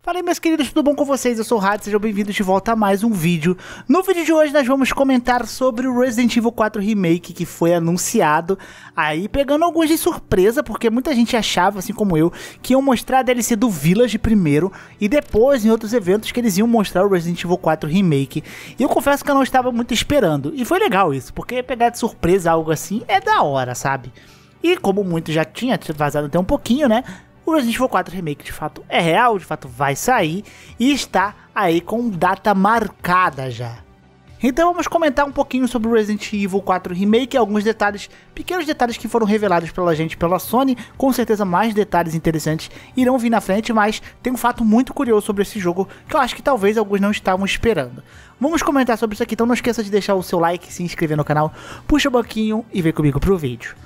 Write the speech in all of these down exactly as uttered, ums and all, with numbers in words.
Fala aí, meus queridos, tudo bom com vocês? Eu sou o Had, sejam bem-vindos de volta a mais um vídeo. No vídeo de hoje nós vamos comentar sobre o Resident Evil quatro Remake que foi anunciado, aí pegando alguns de surpresa, porque muita gente achava, assim como eu, que iam mostrar a D L C do Village primeiro e depois em outros eventos que eles iam mostrar o Resident Evil quatro Remake. E eu confesso que eu não estava muito esperando, e foi legal isso, porque pegar de surpresa algo assim é da hora, sabe? E como muito já tinha vazado até um pouquinho, né? O Resident Evil quatro Remake de fato é real, de fato vai sair e está aí com data marcada já. Então vamos comentar um pouquinho sobre o Resident Evil quatro Remake, alguns detalhes, pequenos detalhes que foram revelados pela gente, pela Sony. Com certeza mais detalhes interessantes irão vir na frente, mas tem um fato muito curioso sobre esse jogo que eu acho que talvez alguns não estavam esperando. Vamos comentar sobre isso aqui, então não esqueça de deixar o seu like, se inscrever no canal, puxa o banquinho e vem comigo pro vídeo.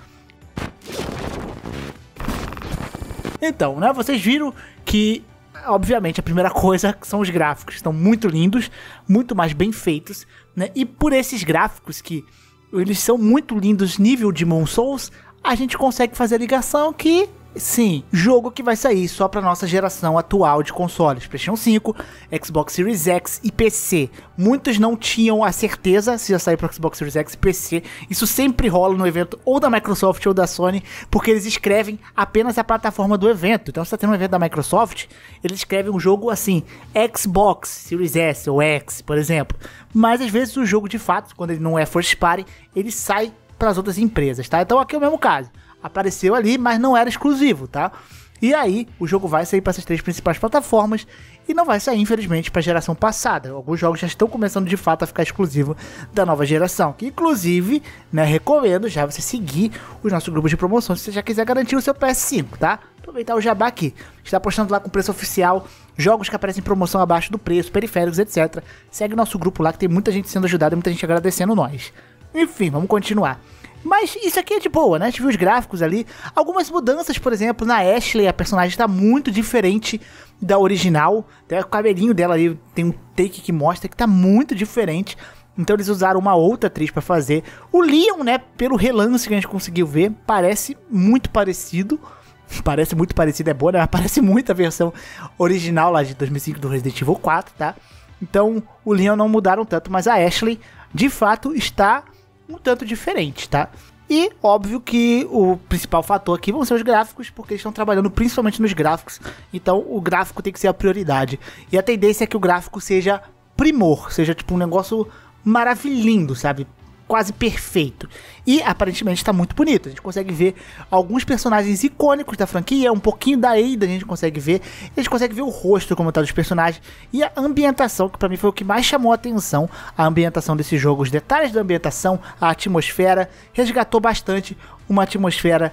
Então, né, vocês viram que, obviamente, a primeira coisa são os gráficos, estão muito lindos, muito mais bem feitos, né, e por esses gráficos que eles são muito lindos, nível Demon Souls, a gente consegue fazer a ligação que, sim, jogo que vai sair só para nossa geração atual de consoles, PlayStation cinco, Xbox Series X e P C. Muitos não tinham a certeza se ia sair para Xbox Series X e P C. Isso sempre rola no evento ou da Microsoft ou da Sony, porque eles escrevem apenas a plataforma do evento. Então, se está tendo um evento da Microsoft, eles escrevem um jogo assim, Xbox Series S ou X, por exemplo. Mas às vezes o jogo de fato, quando ele não é first party, ele sai para as outras empresas, tá? Então aqui é o mesmo caso. Apareceu ali, mas não era exclusivo, tá? E aí, o jogo vai sair para essas três principais plataformas e não vai sair, infelizmente, para a geração passada. Alguns jogos já estão começando, de fato, a ficar exclusivo da nova geração. Que, inclusive, né, recomendo já você seguir os nossos grupos de promoção se você já quiser garantir o seu P S cinco, tá? Aproveitar o jabá aqui. Está postando lá com preço oficial, jogos que aparecem em promoção abaixo do preço, periféricos, etcétera. Segue o nosso grupo lá, que tem muita gente sendo ajudada e muita gente agradecendo nós. Enfim, vamos continuar. Mas isso aqui é de boa, né? A gente viu os gráficos ali. Algumas mudanças, por exemplo, na Ashley, a personagem está muito diferente da original. O cabelinho dela ali tem um take que mostra que está muito diferente. Então eles usaram uma outra atriz para fazer. O Leon, né, pelo relance que a gente conseguiu ver, parece muito parecido. Parece muito parecido, é boa, né? Parece muito a versão original lá de dois mil e cinco do Resident Evil quatro, tá? Então o Leon não mudaram tanto, mas a Ashley, de fato, está um tanto diferente, tá? E óbvio que o principal fator aqui vão ser os gráficos, porque eles estão trabalhando principalmente nos gráficos, então o gráfico tem que ser a prioridade. E a tendência é que o gráfico seja primor, seja tipo um negócio maravilhoso, sabe? Quase perfeito. E aparentemente está muito bonito. A gente consegue ver alguns personagens icônicos da franquia, um pouquinho da Ada a gente consegue ver. A gente consegue ver o rosto como tá dos personagens e a ambientação, que para mim foi o que mais chamou a atenção. A ambientação desse jogo, os detalhes da ambientação, a atmosfera, resgatou bastante uma atmosfera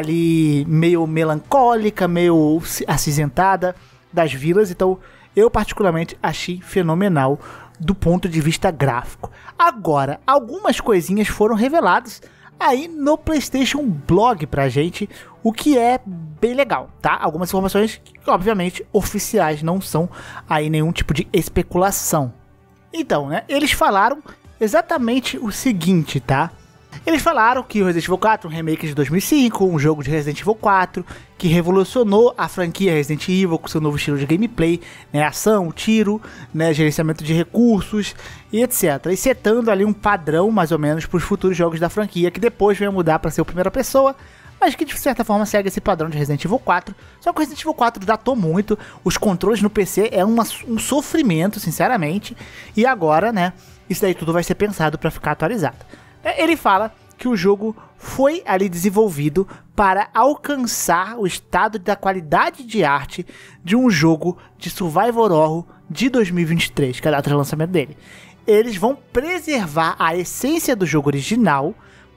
ali meio melancólica, meio acinzentada das vilas. Então eu particularmente achei fenomenal do ponto de vista gráfico. Agora, algumas coisinhas foram reveladas aí no PlayStation Blog pra gente, o que é bem legal, tá? Algumas informações que, obviamente, oficiais, não são aí nenhum tipo de especulação. Então, né, eles falaram exatamente o seguinte, tá? Eles falaram que o Resident Evil quatro, um remake de dois mil e cinco, um jogo de Resident Evil quatro, que revolucionou a franquia Resident Evil com seu novo estilo de gameplay, né, ação, tiro, né, gerenciamento de recursos e etcétera. E setando ali um padrão, mais ou menos, para os futuros jogos da franquia, que depois vai mudar para ser o primeira pessoa, mas que de certa forma segue esse padrão de Resident Evil quatro. Só que o Resident Evil quatro datou muito, os controles no P C é uma, um sofrimento, sinceramente, e agora, né, isso daí tudo vai ser pensado para ficar atualizado. Ele fala que o jogo foi ali desenvolvido para alcançar o estado da qualidade de arte de um jogo de survival horror de dois mil e vinte e três, que é a data de lançamento dele. Eles vão preservar a essência do jogo original,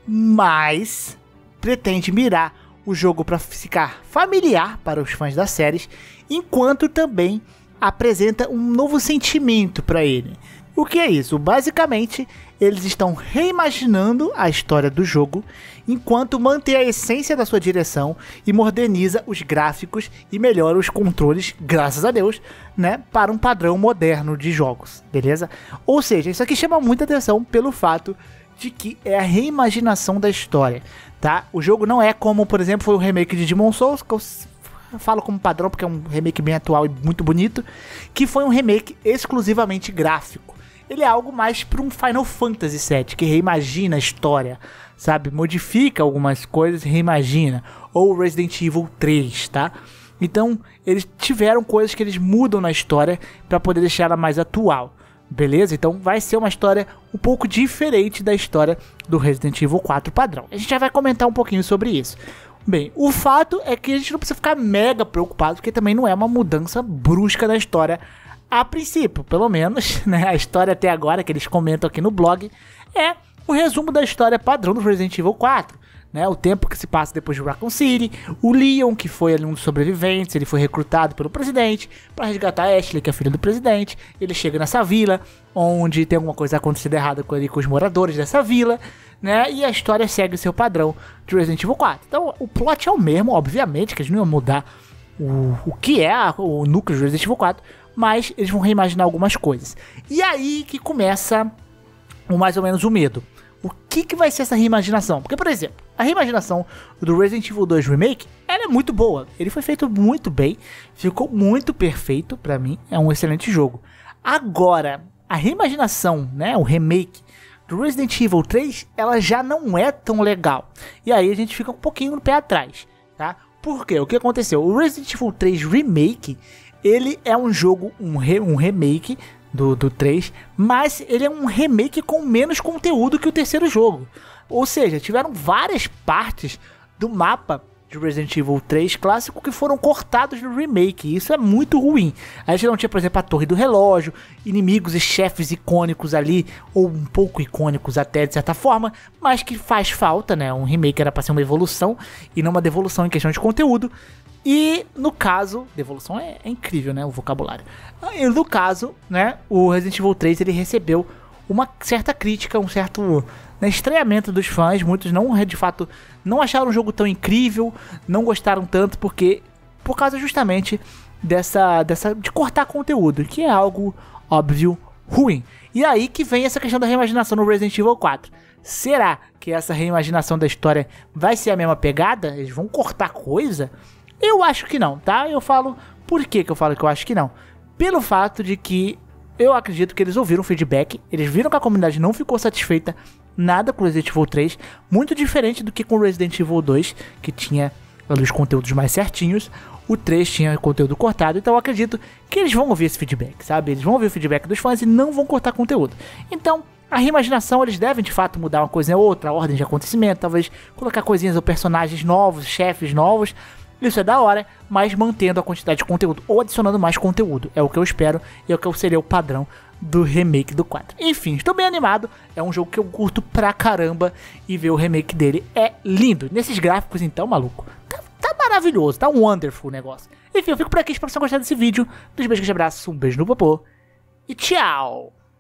mas pretende mirar o jogo para ficar familiar para os fãs das séries, enquanto também apresenta um novo sentimento para ele. O que é isso? Basicamente, eles estão reimaginando a história do jogo, enquanto mantém a essência da sua direção e moderniza os gráficos e melhora os controles, graças a Deus, né, para um padrão moderno de jogos, beleza? Ou seja, isso aqui chama muita atenção pelo fato de que é a reimaginação da história, tá? O jogo não é como, por exemplo, foi o remake de Demon Souls, que eu eu falo como padrão porque é um remake bem atual e muito bonito, que foi um remake exclusivamente gráfico. Ele é algo mais para um Final Fantasy sete, que reimagina a história, sabe? Modifica algumas coisas e reimagina. Ou Resident Evil três, tá? Então, eles tiveram coisas que eles mudam na história para poder deixar ela mais atual, beleza? Então, vai ser uma história um pouco diferente da história do Resident Evil quatro padrão. A gente já vai comentar um pouquinho sobre isso. Bem, o fato é que a gente não precisa ficar mega preocupado, porque também não é uma mudança brusca na história a princípio, pelo menos, né? A história até agora, que eles comentam aqui no blog, é o resumo da história padrão do Resident Evil quatro. Né, o tempo que se passa depois de Raccoon City, o Leon, que foi ali um dos sobreviventes, ele foi recrutado pelo presidente para resgatar a Ashley, que é a filha do presidente. Ele chega nessa vila, onde tem alguma coisa acontecendo errada com, ele, com os moradores dessa vila, né, e a história segue o seu padrão de Resident Evil quatro. Então o plot é o mesmo, obviamente, que eles não iam mudar o, o que é a, o núcleo de Resident Evil quatro, mas eles vão reimaginar algumas coisas. E aí que começa o, mais ou menos o medo. O que, que vai ser essa reimaginação? Porque, por exemplo, a reimaginação do Resident Evil dois Remake, ela é muito boa. Ele foi feito muito bem, ficou muito perfeito pra mim, é um excelente jogo. Agora, a reimaginação, né, o remake do Resident Evil três, ela já não é tão legal. E aí a gente fica um pouquinho no pé atrás, tá? Por quê? O que aconteceu? O Resident Evil três Remake, ele é um jogo, um, re, um remake Do, do três, mas ele é um remake com menos conteúdo que o terceiro jogo. Ou seja, tiveram várias partes do mapa de Resident Evil três clássico que foram cortados no remake, e isso é muito ruim. A gente não tinha, por exemplo, a Torre do Relógio, inimigos e chefes icônicos ali, ou um pouco icônicos até de certa forma, mas que faz falta, né? Um remake era para ser uma evolução e não uma devolução em questão de conteúdo. E no caso, devolução é, é incrível, né, o vocabulário. E no caso, né, o Resident Evil três, ele recebeu uma certa crítica, um certo, né, estranhamento dos fãs. Muitos não, de fato, não acharam o jogo tão incrível, não gostaram tanto, porque por causa justamente dessa, dessa de cortar conteúdo, que é algo óbvio ruim. E aí que vem essa questão da reimaginação no Resident Evil quatro. Será que essa reimaginação da história vai ser a mesma pegada? Eles vão cortar coisa? Eu acho que não, tá? Eu falo... Por que que eu falo que eu acho que não? Pelo fato de que eu acredito que eles ouviram feedback, eles viram que a comunidade não ficou satisfeita nada com Resident Evil três, muito diferente do que com Resident Evil dois, que tinha os conteúdos mais certinhos. O três tinha conteúdo cortado, então eu acredito que eles vão ouvir esse feedback, sabe? Eles vão ouvir o feedback dos fãs e não vão cortar conteúdo. Então, a reimaginação, eles devem de fato mudar uma coisa ou outra, a ordem de acontecimento, talvez colocar coisinhas ou personagens novos, chefes novos. Isso é da hora, mas mantendo a quantidade de conteúdo ou adicionando mais conteúdo. É o que eu espero e é o que seria o padrão do remake do quatro. Enfim, estou bem animado. É um jogo que eu curto pra caramba e ver o remake dele é lindo. Nesses gráficos então, maluco, tá, tá maravilhoso, tá um wonderful negócio. Enfim, eu fico por aqui, espero que vocês tenham gostado desse vídeo. Dos beijos e abraços, um beijo no popô e tchau!